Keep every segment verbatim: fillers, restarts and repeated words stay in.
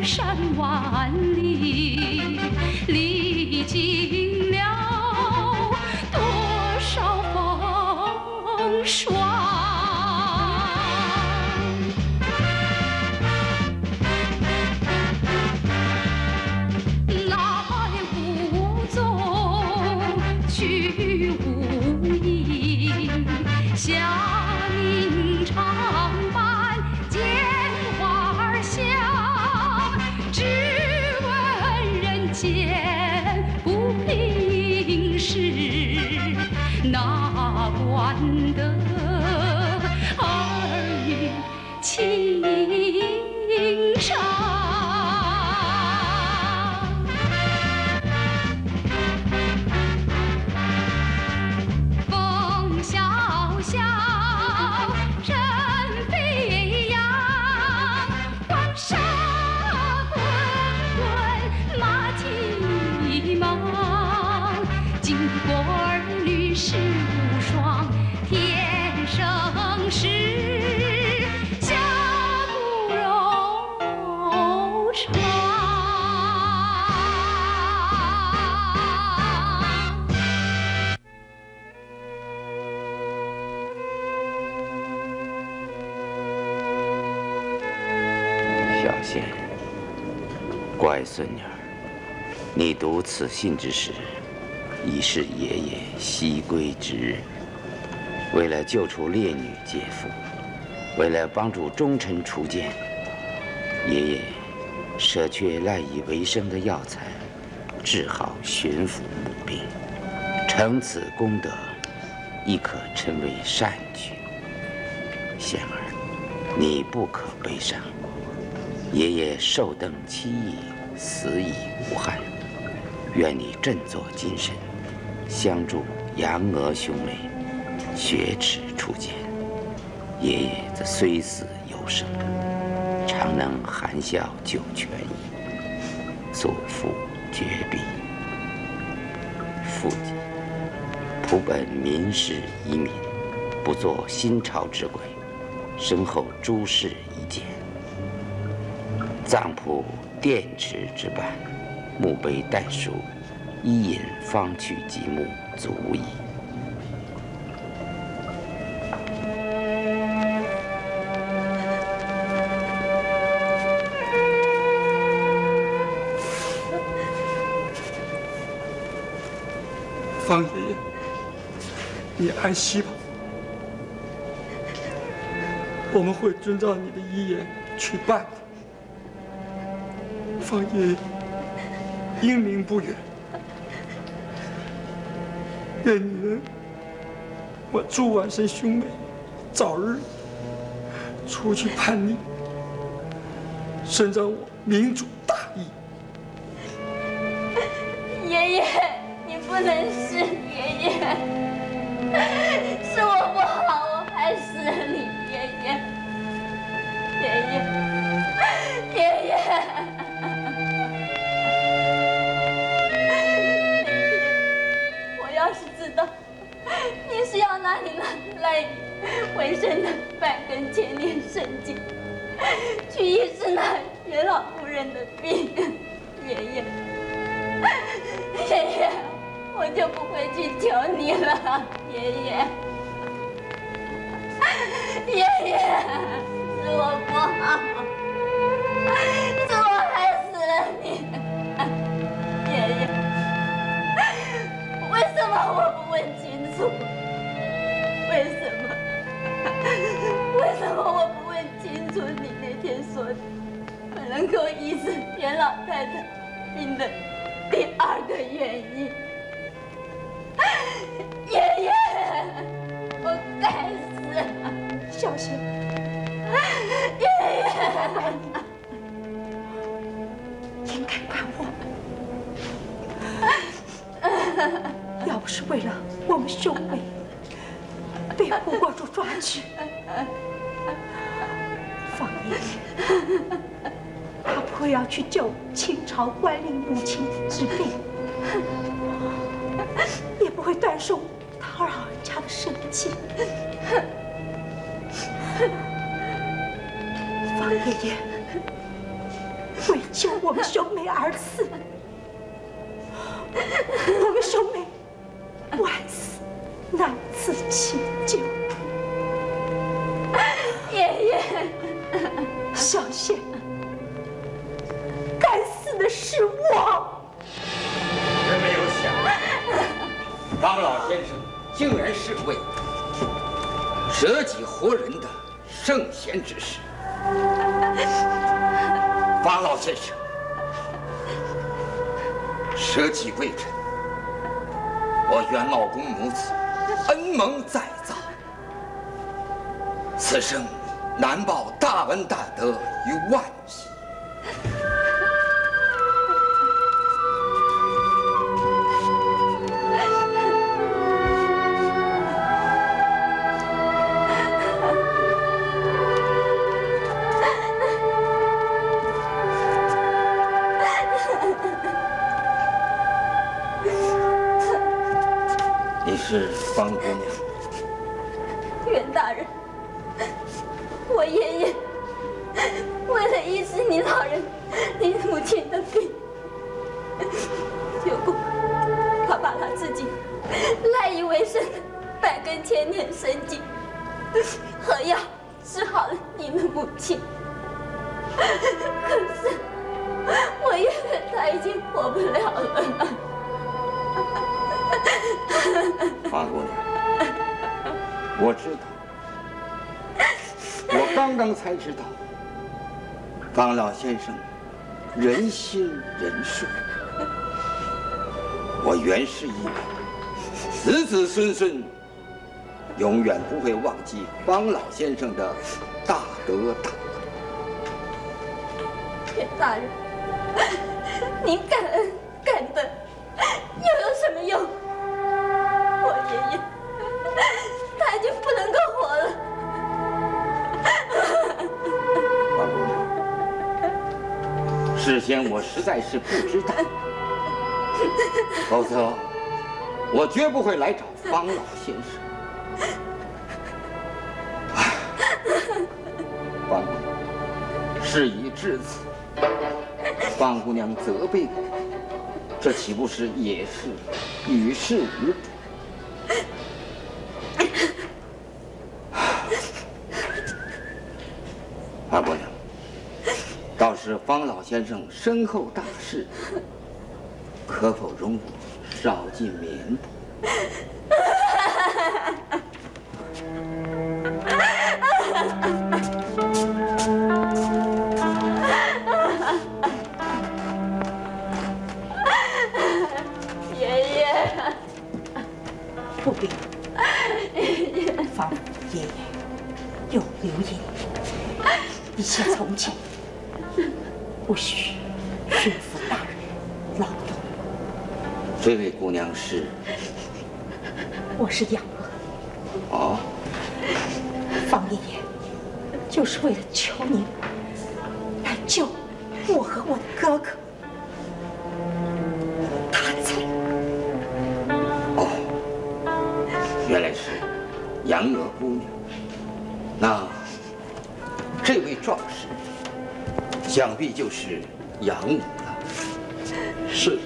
山万里，历经了多少风霜。来无踪，去无影，夏明长伴见花香。只问人间不平事，哪管得儿女情长。风萧萧，人飞扬，黄沙滚滚，马蹄忙。经过儿女事无双，天生时下不柔肠。 小仙，乖孙女儿，你读此信之时，已是爷爷西归之日。为了救出烈女姐夫，为了帮助忠臣除奸，爷爷舍却赖以为生的药材，治好巡抚母病，成此功德，亦可称为善举。仙儿，你不可悲伤。爷爷寿登七亿，死已无憾。愿你振作精神，相助杨娥兄妹，雪耻除奸。爷爷则虽死犹生，常能含笑九泉矣。祖父绝笔。父亲，仆本民士遗民，不做新朝之鬼，身后诸事一件。葬谱殿池之半，墓碑代书，伊尹方去极目，足矣。 方爷爷，你安息吧，我们会遵照你的遗言去办的。方爷爷英明不远，愿你能我朱万生兄妹早日出去叛逆，伸张我民主大义。 爷爷，你不能是爷爷，是我不好，我害死了你，爷爷，爷爷，爷爷。要是知道你是要拿你那赖以为生的半根千年圣经去医治那元老夫人的病，爷爷，爷爷，我就不会去求你了，爷爷，爷爷，是我不好，是我害死了你，爷爷。为什么我不问清楚？为什么？为什么我不问清楚你那天说的，我能够医治袁老太太病的第二个原因？爷爷，我该死！ 小仙， 爷爷， 应该怪我们。要不是为了我们兄妹被胡国主抓去，方爷爷他不会要去救清朝官吏母亲之病，也不会断送他二老人家的生计。方爷爷为救我们兄妹而死，我们兄妹万死难辞其咎。 爷爷， 小仙，该死的是我。 真没有想到，方老先生竟然是位舍己活人的圣贤之士。方老先生舍己为人，我袁老公母子恩蒙再造，此生难报大恩大德于万世。是方姑娘。 袁大人，我爷爷为了医治你老人、你母亲的病，结果他把他自己赖以为生的百根千年生计和药治好了你的母亲。可是我爷爷他已经活不了了。 方姑娘，我知道，我刚刚才知道，方老先生仁心仁术，我原是以为子子孙孙永远不会忘记方老先生的大德大恩。 袁大人，您感恩感德又有什么用？我爷爷他已经不能够活了。 方姑娘，事先我实在是不知道，否则我绝不会来找方老先生。唉，方姑娘，事已至此，方姑娘责备我，这岂不是也是与世无补？方姑娘，倒是方老先生身后大事，可否容我少进绵步？ 爷爷， 不必。方爷爷有留意，一切从轻，不许驯服大人劳动。 这位姑娘是？ 我是养娥。 哦， 方爷爷就是为了求您来救我和我的哥哥，他才…… 哦，原来是杨娥姑娘。那这位壮士，想必就是杨武了。 是。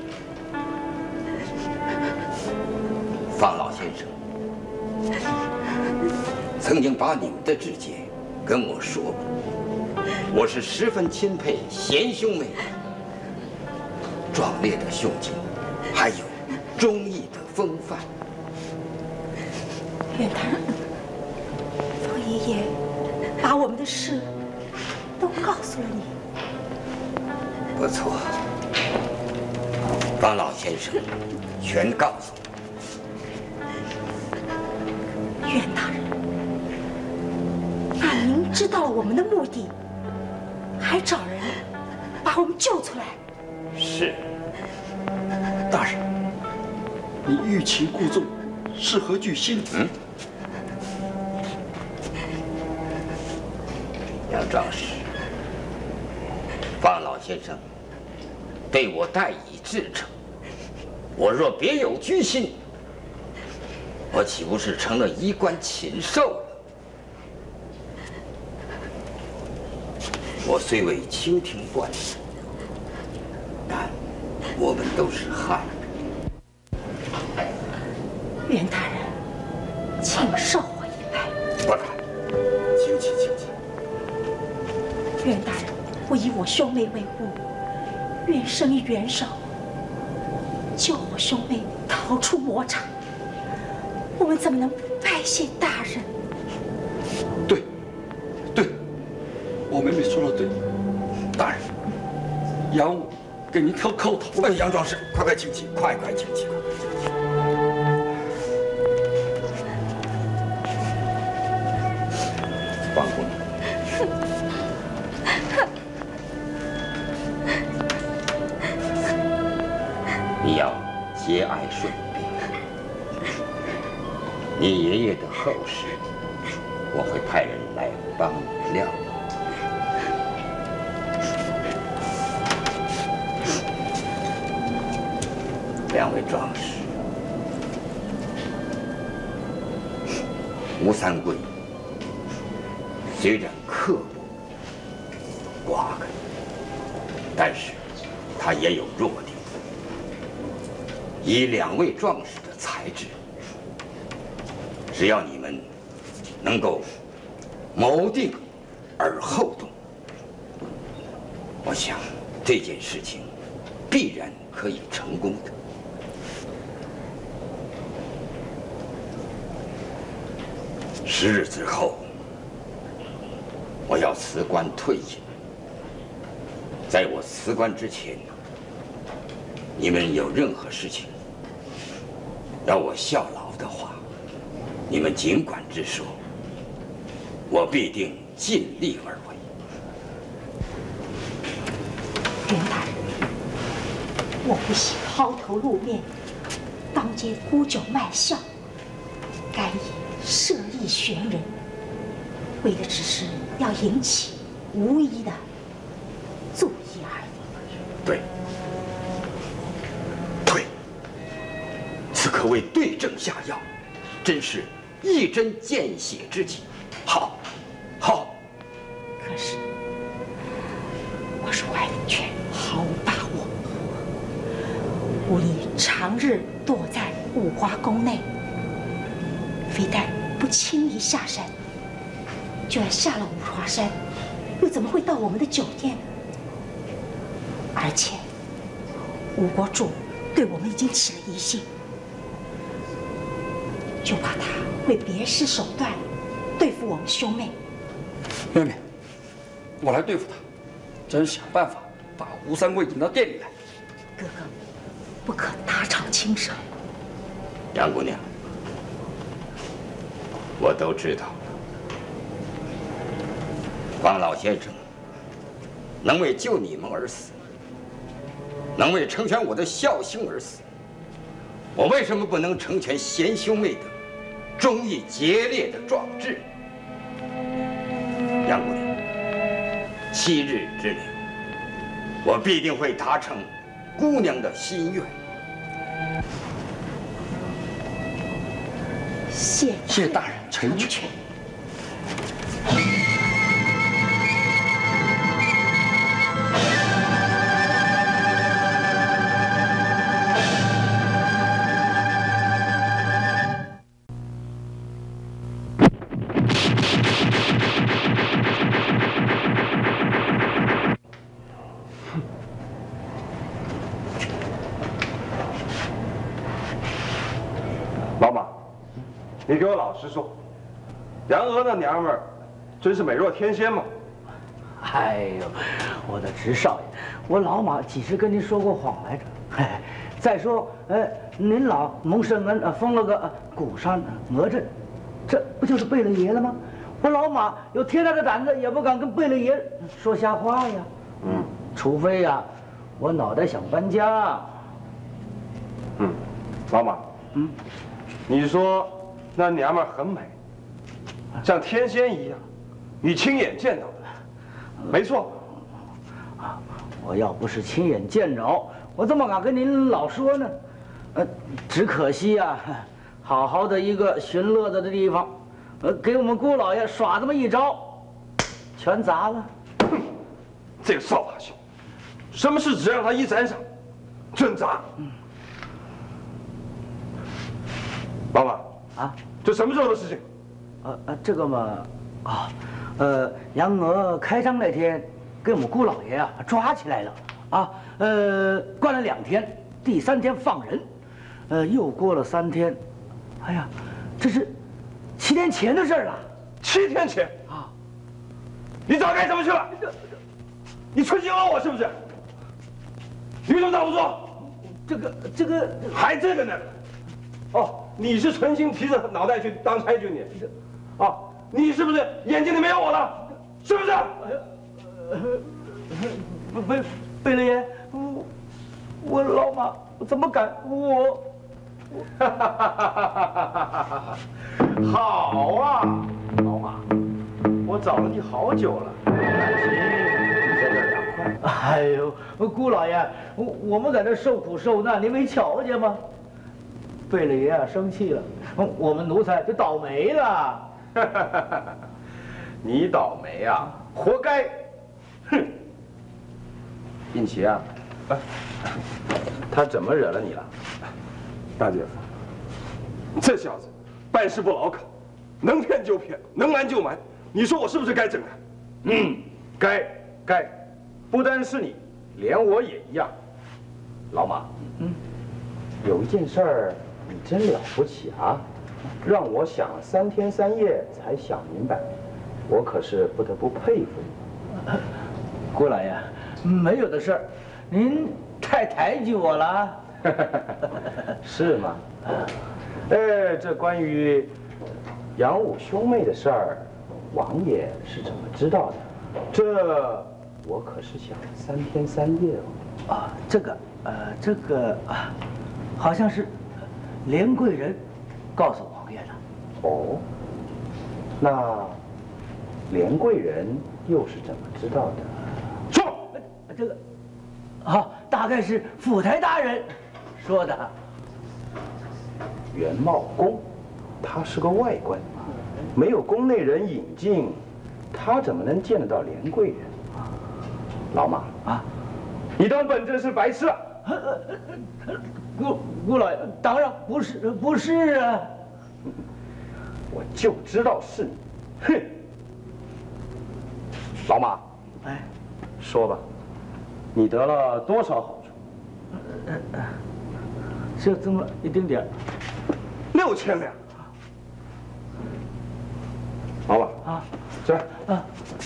方老先生曾经把你们的志节跟我说过，我是十分钦佩贤兄妹壮烈的胸襟，还有忠义的风范。 袁大人，方爷爷把我们的事都告诉了你。 不错，方老先生全告诉我。 袁大人，那您知道了我们的目的，还找人把我们救出来？ 是。大人，你欲擒故纵，是何居心？ 嗯。杨壮士，方老先生对我待以至诚，我若别有居心，我岂不是成了衣冠禽兽了？我虽为清廷官士， 我们都是汉人。 袁大人，请受我一拜。 不敢，请起，请起。 袁大人，我以我兄妹为务，愿伸一援手，救我兄妹逃出魔场。我们怎么能不拜谢大人？ 对，对，我妹妹说的对，大人，杨武给您挑叩头。 哎，杨壮士，快快请起，快快请起。方姑娘。 你要节哀顺变，你爷爷的后事，我会派人来帮你料理。两位壮士，吴三桂虽然刻薄、寡肯，但是他也有弱点。 以两位壮士的才智，只要你们能够谋定而后动，我想这件事情必然可以成功的。十日之后，我要辞官退隐。在我辞官之前，你们有任何事情 要我效劳的话，你们尽管直说，我必定尽力而为。 袁大人，我不惜抛头露面，当街沽酒卖笑，敢以设意悬人，为的只是要引起无意的注意而已。 对。 此可谓对症下药，真是一针见血之计。好，好。 可是我是外领权，毫无把握。我已长日躲在五花宫内，非但不轻易下山，就算下了五华山，又怎么会到我们的酒店呢？而且吴国主对我们已经起了疑心。 就怕他会别施手段对付我们兄妹。 妹妹，我来对付他，真想办法把吴三桂引到店里来。 哥哥，不可打草惊蛇。 杨姑娘，我都知道，方老先生能为救你们而死，能为成全我的孝兴而死，我为什么不能成全贤兄妹的 忠义节烈的壮志？杨姑娘，七日之内，我必定会达成姑娘的心愿。 谢谢大人成全。 老马，你给我老实说，杨娥那娘们儿真是美若天仙吗？ 哎呦，我的直少爷，我老马几时跟您说过谎来着？嘿，再说，哎，您老蒙圣恩呃封了个呃鼓山哪吒，这不就是贝勒爷了吗？我老马有天大的胆子，也不敢跟贝勒爷说瞎话呀。嗯，除非呀，我脑袋想搬家。 嗯，老马， 嗯。 你说那娘们儿很美，像天仙一样，你亲眼见到的，没错。 我要不是亲眼见着，我怎么敢跟您老说呢？呃，只可惜呀、啊，好好的一个寻乐子的地方，呃，给我们姑老爷耍这么一招，全砸了。 哼，这个扫把星，什么事只让他一沾上， 挣扎。老马啊， 这什么时候的事情？ 呃呃，这个嘛，啊，呃，杨娥开张那天，给我们姑老爷啊抓起来了，啊，呃，关了两天，第三天放人，呃，又过了三天，哎呀，这是七天前的事儿了。 七天前啊， 你早干什么去了？你存心讹我是不是？你为什么早不说？ 这个这个还这个呢？哦，你是存心提着脑袋去当差去你？哦，你是不是眼睛里没有我了？是不是？ 贝贝勒爷，我我老马怎么敢我？ 好啊，老马，我找了你好久了，感情你在这儿凉快。 哎呦，姑老爷，我我们在这受苦受难，您没瞧见吗？贝勒爷啊，生气了，我们奴才就倒霉了。 你倒霉啊，活该！哼！印奇啊，他怎么惹了你了？大姐夫，这小子办事不牢靠，能骗就骗，能瞒就瞒，你说我是不是该整他？嗯，该该，不单是你，连我也一样。老马，嗯，有一件事儿你真了不起啊，让我想了三天三夜才想明白，我可是不得不佩服你。 姑老爷，没有的事儿，您太抬举我了。 是吗？哎，这关于杨武兄妹的事儿，王爷是怎么知道的？这我可是想了三天三夜哦。 啊，这个，呃，这个啊，好像是连贵人告诉王爷的。 哦，那连贵人又是怎么知道的？说， 这个，啊，大概是府台大人说的。 元茂宫，他是个外官，没有宫内人引进，他怎么能见得到连贵人？老马啊，你当本镇是白痴啊？ 姑姑老爷，当然不是，不是啊。 我就知道是你，哼！老马， 哎， 说吧，你得了多少好处？ 就这么一丁点儿。 六千两。老马啊， 这啊，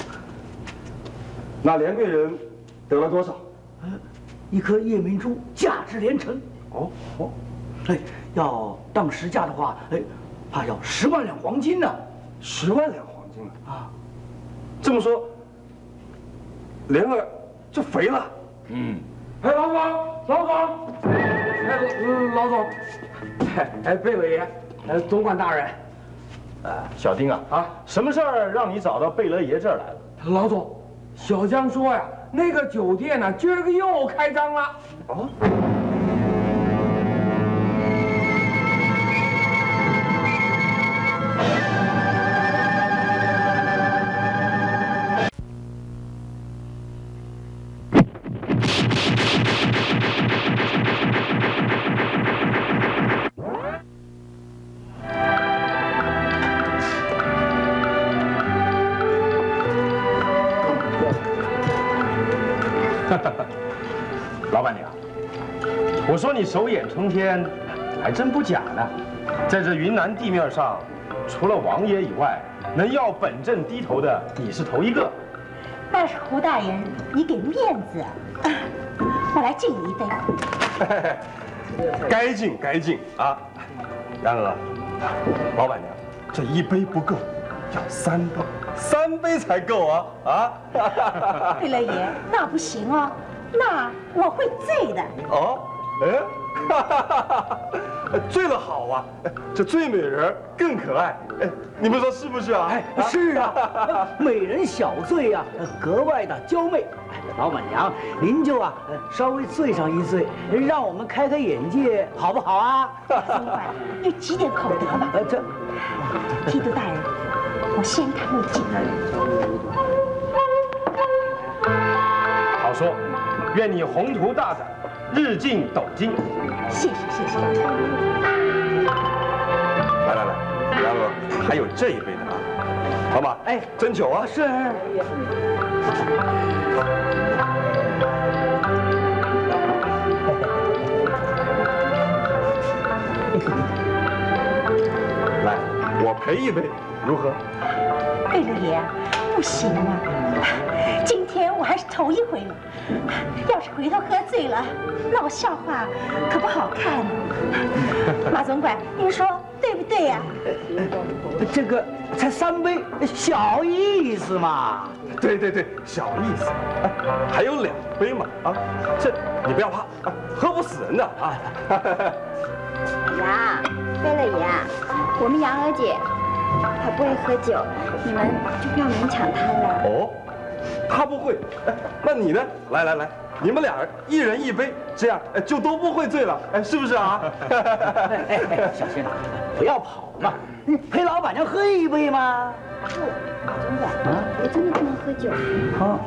那连贵人得了多少？ 一颗夜明珠，价值连城。 哦哦， 哎，要当实价的话，哎，怕要十万两黄金呢。 十万两黄金啊！ 这么说，莲儿就肥了。嗯。 哎，老总，老总，哎，老总，哎，贝勒爷，哎，总管大人， 哎，小丁啊，啊，什么事儿让你找到贝勒爷这儿来了？ 老总，小江说呀，那个酒店呢，今儿个又开张了。 啊？老板娘，我说你手眼冲天，还真不假呢。在这云南地面上，除了王爷以外，能要本镇低头的，你是头一个。 那是胡大人，你给面子啊！我来敬你一杯。 该敬该敬啊！然而，老板娘，这一杯不够，要三杯，三杯才够啊啊！ 贝勒爷，那不行啊，那我会醉的。 哦，哎，醉了好啊，这醉美人更可爱，哎，你们说是不是啊？ 哎，是啊，美人小醉啊，格外的娇媚。老板娘，您就啊，稍微醉上一醉，让我们开开眼界，好不好啊？ 总管，你积点口德吧。 呃，这， 提督大人，我先看为敬。 好说，愿你宏图大展，日进斗金。 谢谢谢谢。 来来来，然后还有这一杯的啊，好吗？ 哎， 斟酒啊。 是。 来，我陪一杯，如何？ 贝勒爷，不行啊！今天我还是头一回呢，要是回头喝醉了，闹笑话可不好看呢。马总管，您说对不对呀？ 这个才三杯，小意思嘛。 对对对，小意思。哎，还有两杯嘛啊，这你不要怕啊，喝不死人的啊。 呀，贝勒爷啊，我们杨娥姐她不会喝酒，你们就不要勉强她了。 哦，她不会，哎，那你呢？来来来，你们俩人一人一杯，这样哎就都不会醉了，哎，是不是啊？ 哎哎，小心，不要跑嘛，你陪老板娘喝一杯吗？ 不，马总管，我真的不能喝酒。 啊。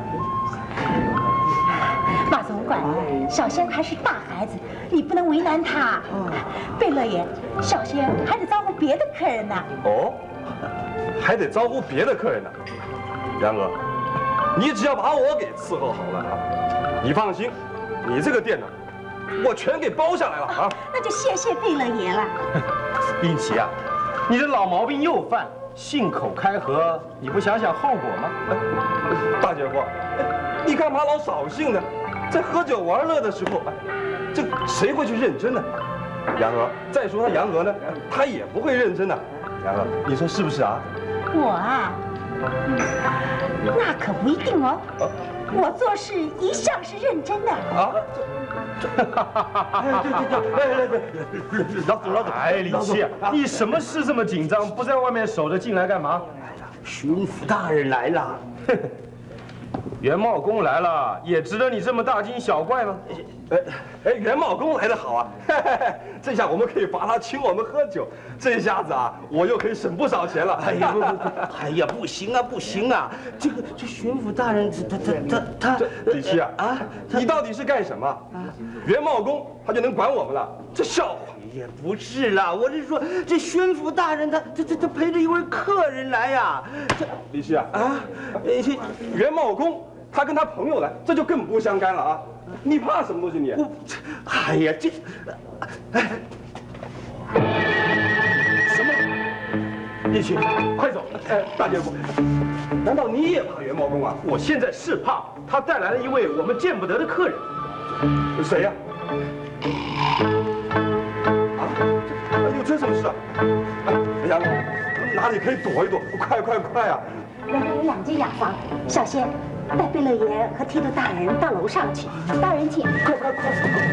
马总管，小仙还是大孩子，你不能为难他。贝勒爷，小仙还得招呼别的客人呢。 哦，还得招呼别的客人呢。然娥，你只要把我给伺候好了啊，你放心，你这个店呢，我全给包下来了啊。 那就谢谢贝勒爷了。 英奇啊，你的老毛病又犯，信口开河，你不想想后果吗？大姐夫，你干嘛老扫兴呢？在喝酒玩乐的时候，哎，这谁会去认真呢？杨娥，再说他杨娥呢，他也不会认真的。杨娥，你说是不是啊？ 我啊，那可不一定哦。我做事一向是认真的。 啊，这这，对对对，来来来，老总老总，哎，李七，你什么事这么紧张？不在外面守着，进来干嘛？ 巡抚大人来了。 袁茂公来了，也值得你这么大惊小怪吗？哎哎，袁茂公来得好啊！这下我们可以罚他请我们喝酒，这下子啊，我又可以省不少钱了。 哎呀不不不，哎呀不行啊不行啊！这个这巡抚大人他他他他他， 李七啊啊，你到底是干什么？袁茂公他就能管我们了？这笑话！ 也不是啦，我是说这巡抚大人他他他他陪着一位客人来呀。这李七啊啊，这袁茂公。他跟他朋友来，这就更不相干了啊！你怕什么东西你？ 我，哎呀，这，哎， 什么？一起，快走！哎，大姐夫，难道你也怕袁茂公啊？我现在是怕，他带来了一位我们见不得的客人。谁呀？啊？有这什么事啊？哎，杨哥，哪里可以躲一躲？快快快啊！ 那边有两间雅房，小仙。带贝勒爷和剃头大人到楼上去。大人请，快快快！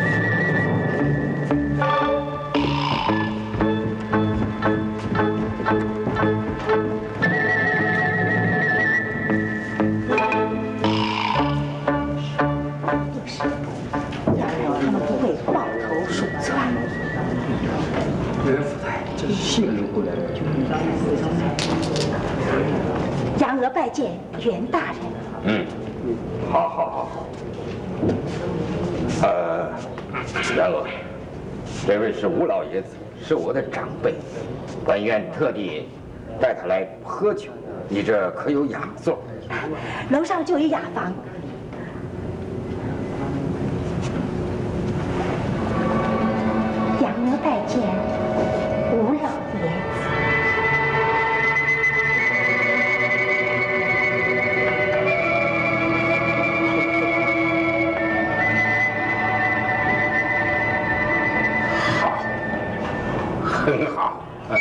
就是要让他们不会抱头鼠窜。 袁府台真是信任不了。 杨娥拜见袁大人。 嗯，好，好，好。呃，然娥，这位是吴老爷子，是我的长辈，本院特地带他来喝酒。你这可有雅座？ 楼上就有雅房。杨娥拜见吴老爷子。 很好。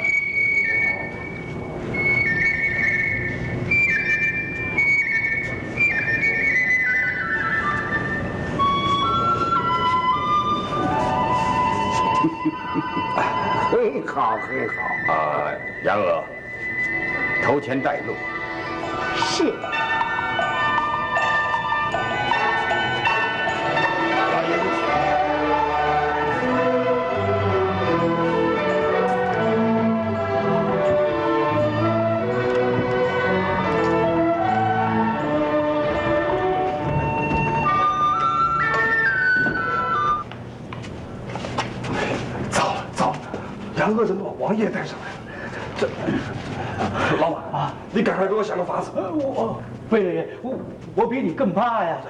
很好，很好啊，杨娥，头前带路。 是。 杨娥怎么把王爷带上来了？这老马啊，你赶快给我想个法子。 我贝勒爷，我我比你更怕呀。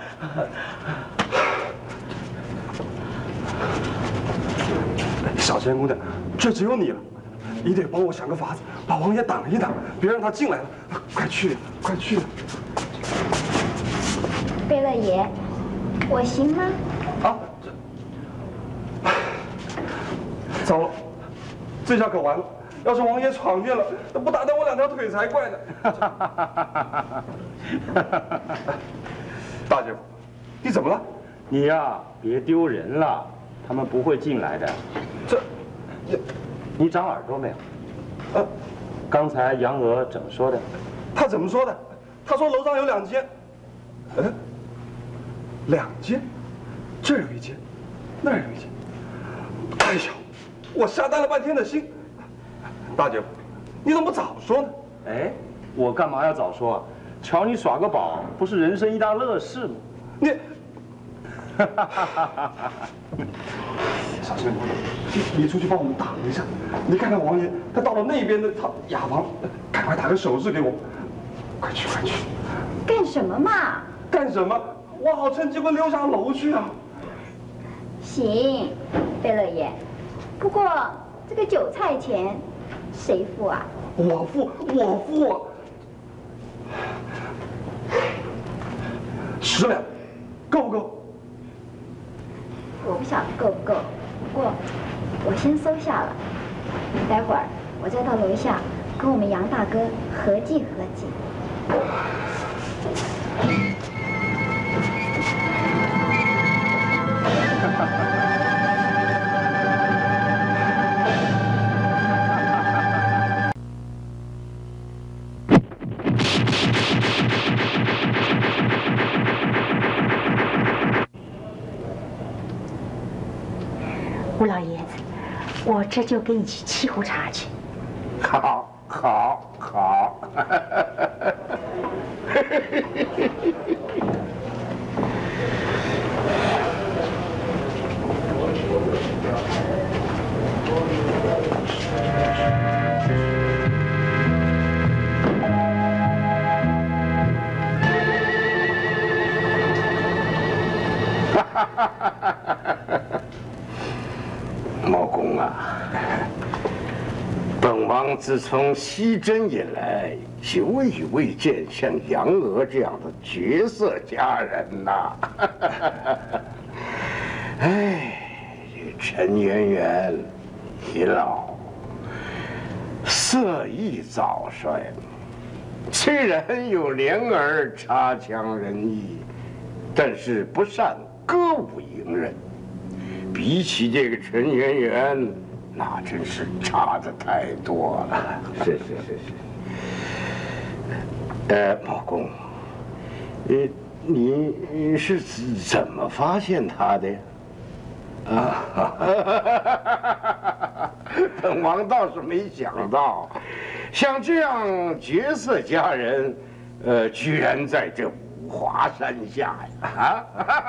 小仙姑娘，这只有你了，你得帮我想个法子，把王爷挡一挡，别让他进来了。快去，快去！ 贝勒爷，我行吗？ 啊，这，糟了，这下可完了！要是王爷闯进了，那不打断我两条腿才怪呢。大姐夫，你怎么了？ 你呀，别丢人了，他们不会进来的。 这，你你长耳朵没有？ 呃， 刚才杨娥怎么说的？ 他怎么说的？他说楼上有两间。嗯，两间，这儿有一间，那儿有一间。哎呀，我瞎担了半天的心。大姐夫，你怎么不早说呢？ 哎，我干嘛要早说啊？瞧你耍个宝，不是人生一大乐事吗？ 你，小仙姑娘，你你出去帮我们挡一下。你看看王爷，他到了那边的他雅房，赶快打个手势给我。快去快去！ 干什么嘛？ 干什么？我好趁机会溜下楼去啊！ 行，贝勒爷，不过这个韭菜钱谁付啊？ 我付，我付啊！十两，够不够？ 我不晓得够不够，不过我先收下了。待会儿我再到楼下跟我们杨大哥合计合计。 吴老爷子，我这就给你去沏壶茶去。 好，好，好。茂公啊，本王自从西征以来，久已未见像杨娥这样的绝色佳人呐。哎，这陈圆圆已老，色艺早衰，虽然有莲儿差强人意，但是不善歌舞迎人。比起这个陈圆圆，那真是差的太多了。是是是是。呃，茂公，呃，你是怎么发现她的呀？啊，本王倒是没想到，像这样绝色佳人，呃，居然在这五华山下呀！啊！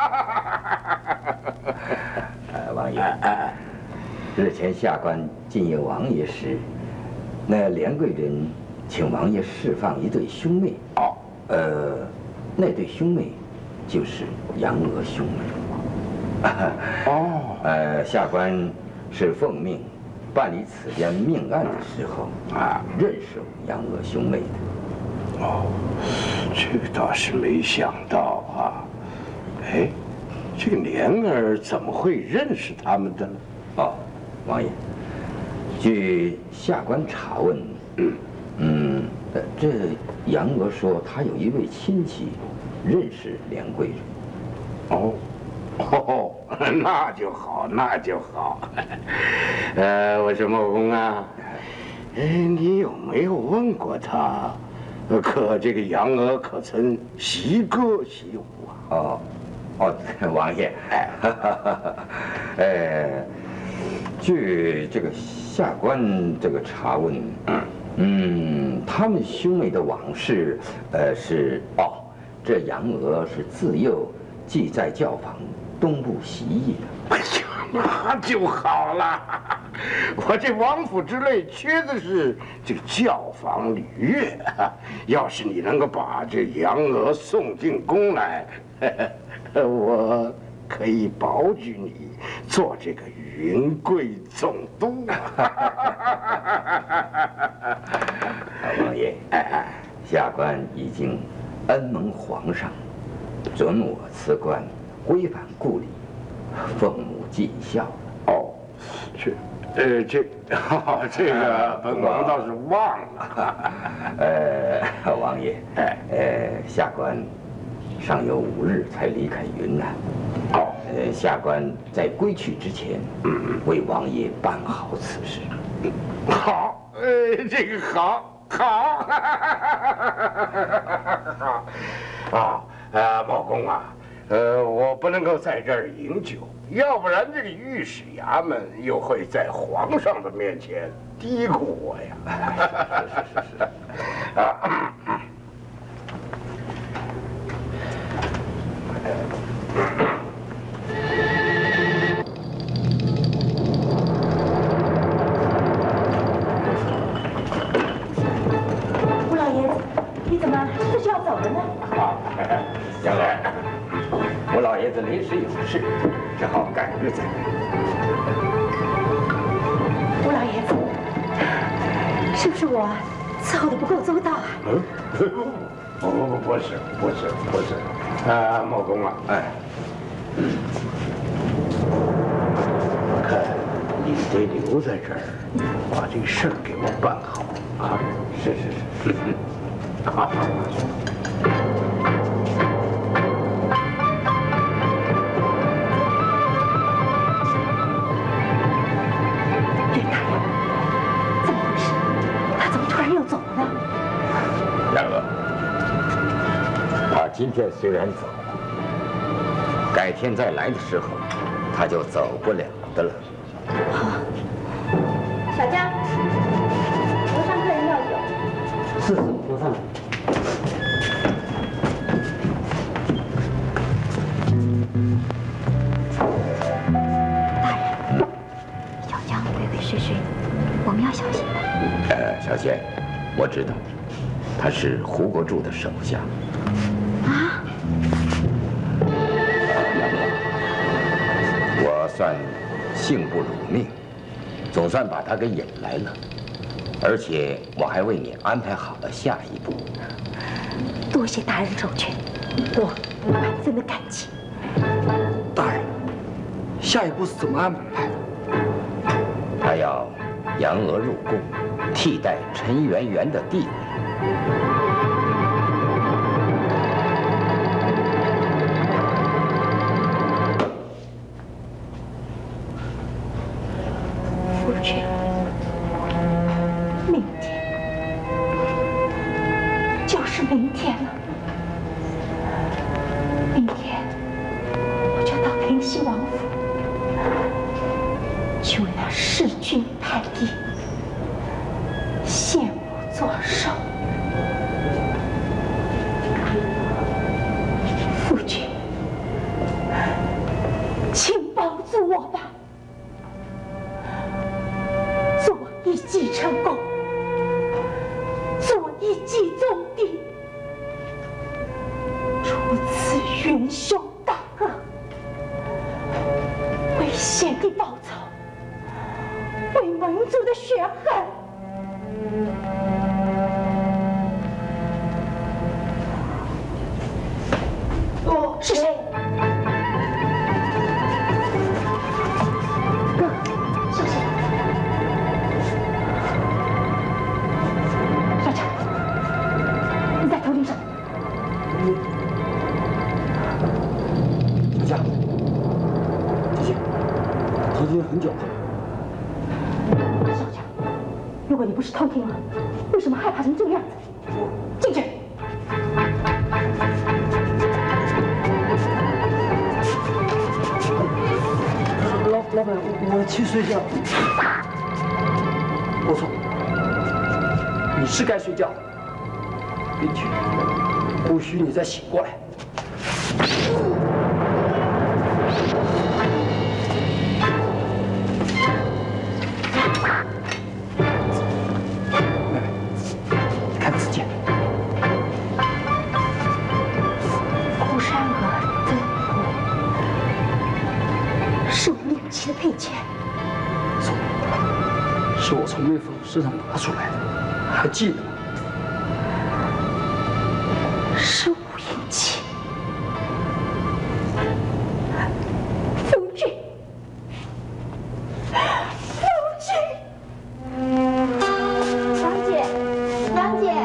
呃，王爷，日前下官进谒王爷时，那莲贵人请王爷释放一对兄妹。 哦， 呃，那对兄妹就是杨娥兄妹。 哦， 呃，下官是奉命办理此件命案的时候啊，认识杨娥兄妹的。 哦，这个倒是没想到啊。哎。这个莲儿怎么会认识他们的呢？ 哦，王爷，据下官查问，嗯，呃，这杨娥说她有一位亲戚认识莲贵人。 哦，哦，那就好，那就好。呃，我说茂公啊，哎，你有没有问过他？可这个杨娥可曾习歌习舞啊？ 哦。哦，王爷，哎，呃，据这个下官这个查问，嗯，他们兄妹的往事，呃，是哦，这杨娥是自幼即在教坊东部习艺的。 哎呀， 那就好了。我这王府之内缺的是这个教坊礼乐，要是你能够把这杨娥送进宫来，我可以保举你做这个云贵总督。 王爷，下官已经恩蒙皇上准我辞官，规范故里，奉母尽孝。 哦，这，呃，这，哦、这个本王倒是忘了。 呃，王爷，呃，下官尚有五日才离开云南。 哦， 呃，下官在归去之前，嗯，为王爷办好此事。 好，呃，这个好。好，啊，呃，某公啊，呃，我不能够在这儿饮酒，要不然这个御史衙门又会在皇上的面前嘀咕我呀。是是是是，啊。 你怎么这就要走了呢？ 啊，杨老，我老爷子临时有事，只好改日再来。 吴老爷子，是不是我伺候的不够周到啊？ 嗯，不不不，不是不是不是，啊，某公啊，哎，我看你得留在这儿，把这事儿给我办好啊！是是是。好。 岳大人，怎么回事？他怎么突然又走了呢？ 杨娥，他今天虽然走，改天再来的时候，他就走不了的了。 好，小江，楼上客人要酒。 是，楼上。 我们要小心的。 呃，小仙，我知道，他是胡国柱的手下。 啊？ 我算幸不辱命，总算把他给引来了，而且我还为你安排好了下一步。 多谢大人周全，我满分的感激。 大人，下一步是怎么安排的？ 他要杨娥入宫，替代陈圆圆的地位。 夫君，明天就是明天了。明天我就到平西王府。去为那弑君太医献武作寿。夫君，请帮助我吧，做一计成功，做一计中定，除此元凶大恶，为先帝报仇，为盟主的血恨。哦，是谁？哥，小心！小强，你在头顶上。 小强，姐姐，偷听了很久了。 小强，如果你不是偷听了，为什么害怕成这个样子？进去。 老老板，我我去睡觉。不错，你是该睡觉，并且不许你再醒过来。 从那封诗上拿出来的，还记得吗？ 是吴英奇。夫君，夫君， 娘姐，娘姐。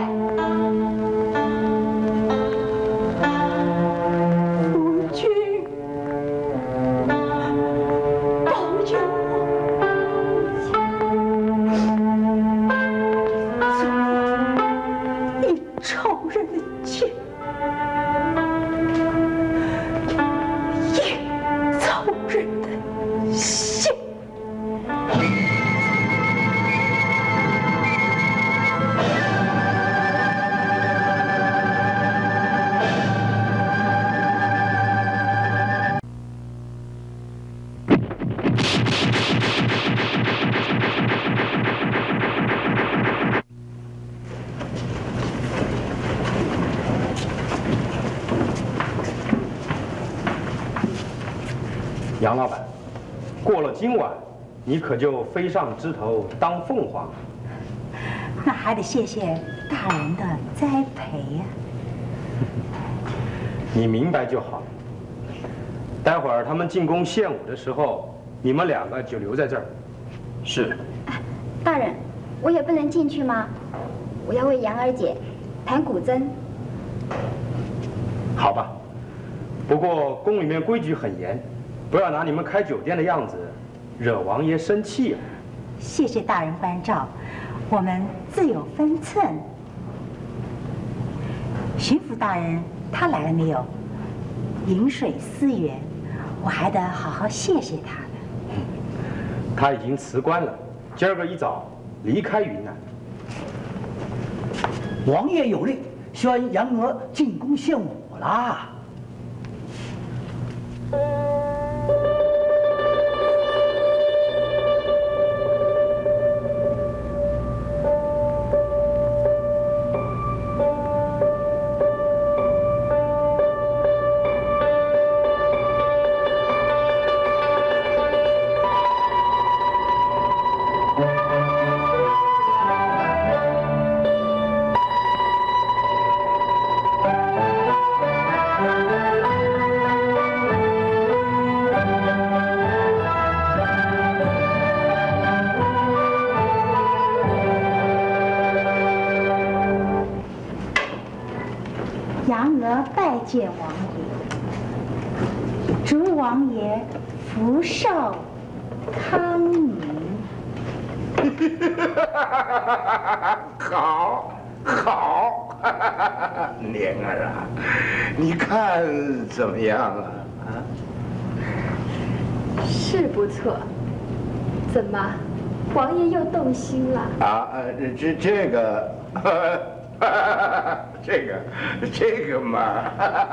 杨老板，过了今晚，你可就飞上枝头当凤凰。 那还得谢谢大人的栽培呀。 你明白就好。待会儿他们进宫献舞的时候，你们两个就留在这儿。是。 大人，我也不能进去吗？我要为杨儿姐弹古筝。 好吧。不过宫里面规矩很严。 不要拿你们开酒店的样子，惹王爷生气啊！ 谢谢大人关照，我们自有分寸。巡抚大人他来了没有？饮水思源，我还得好好谢谢他呢。 他已经辞官了，今儿个一早离开云南。 王爷有令，宣杨娥进宫献舞啦。 见王爷，祝王爷福寿康宁。 好，好，莲儿啊，你看怎么样啊？啊？ 是不错。怎么，王爷又动心了？ 啊，这这个。这个，这个嘛，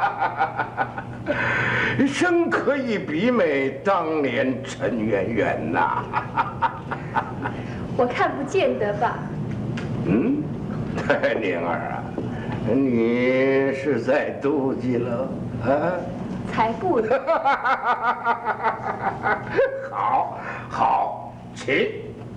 生可以媲美当年陈圆圆呐。 我看不见得吧。 嗯，灵儿啊，你是在妒忌了啊？ 才不呢。 好，好，请。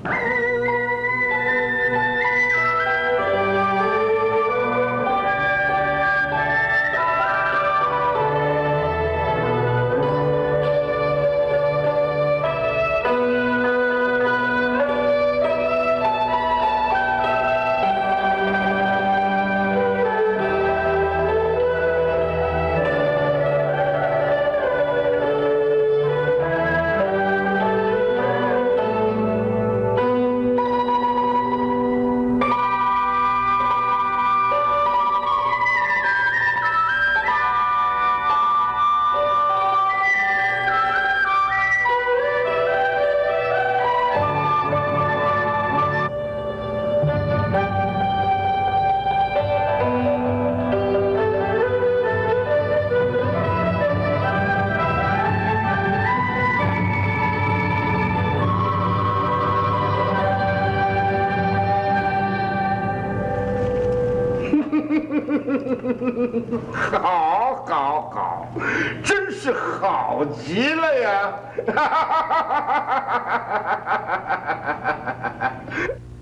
好，好，好，真是好极了呀！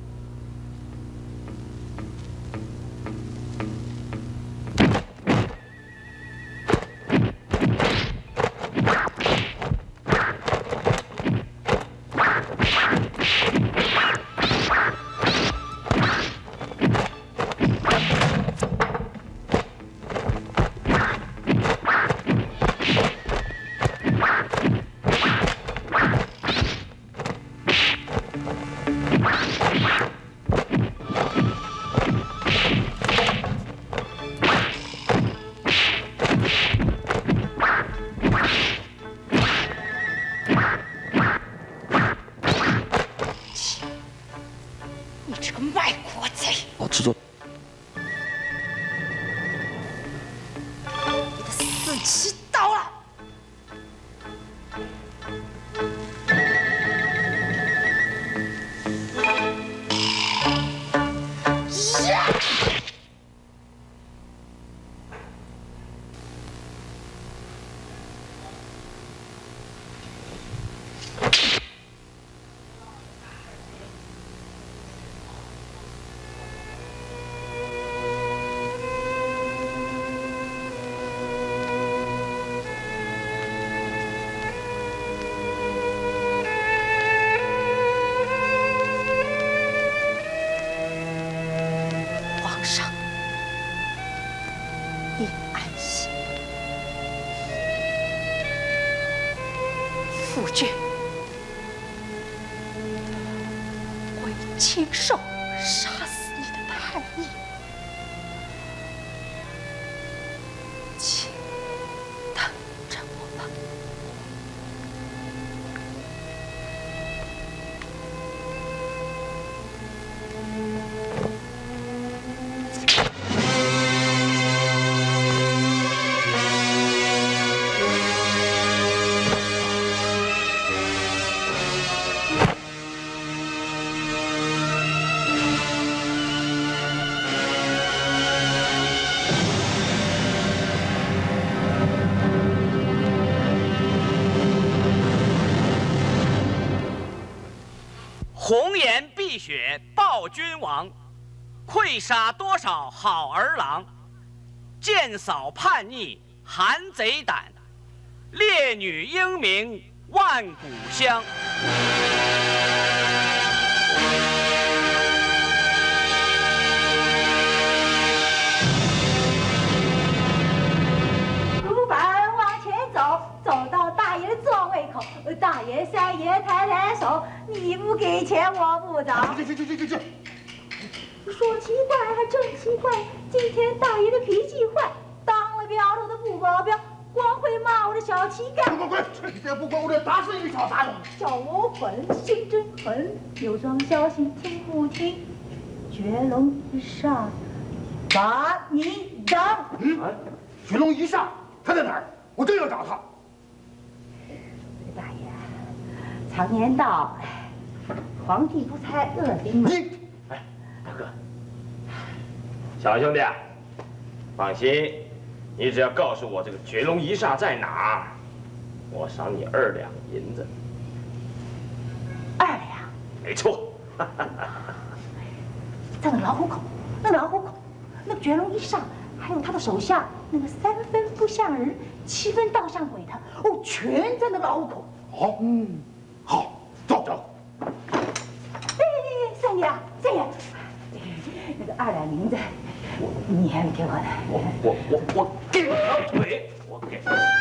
你这个卖国贼！ 哦，制作。 你的死期到了。 亲手杀死你的叛逆，请等着我吧。 红颜碧血报君王，溃杀多少好儿郎。剑扫叛逆寒贼胆，烈女英名万古香。 鲁班往前走，走到大爷的座位口，大爷三爷抬抬手。 你不给钱，我不走。 去去去去去去！ 说奇怪还真奇怪，今天大爷的脾气坏，当了镖头的不保镖，光会骂我的小乞丐。 滚滚滚！这天不管我这打死你叫啥用？ 叫我狠，心真狠，有桩消息听不听？绝龙一上，把你当。 嗯，绝龙一上，他在哪儿？我正要找他。 大爷，常言道。 皇帝不猜恶兵嘛。 你，哎，大哥，小兄弟，放心，你只要告诉我这个绝龙一煞在哪儿，我赏你二两银子。 二两？ 没错。 在那老虎口，那老虎口，那个绝龙一煞，还有他的手下那个三分不像人，七分倒像鬼的，哦，全在那老虎口。 好，嗯，好，走走。 三爷，三爷，那个二两银子，你还没给我呢。 我我我我给你条腿，我给。